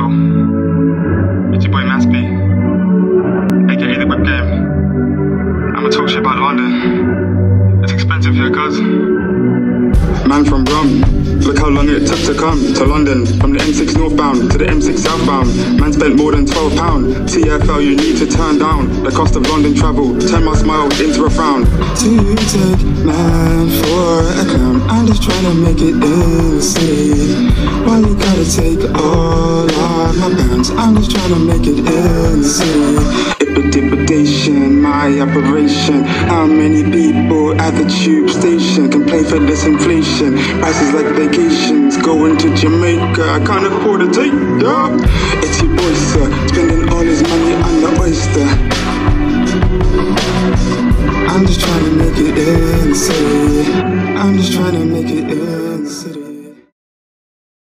Yo, it's your boy Maspy, aka the Whip Game. I'ma talk shit about London. It's expensive here, cuz. Man from Brum, look how long it took to come to London. From the M6 northbound to the M6 southbound, man spent more than £12. TFL you need to turn down. The cost of London travel, turn my smile into a frown. Do you take man for a clown? I'm just trying to make it in the city. Why you gotta take all of my pounds? I'm just trying to make it in the city. Depredation, my operation. How many people at the tube station can play for this inflation? Prices like vacations, going to Jamaica, I can't afford to take ya. It's your boy, sir, spending all his money on the Oyster. I'm just trying to make it in the city. I'm just trying to make it in the city.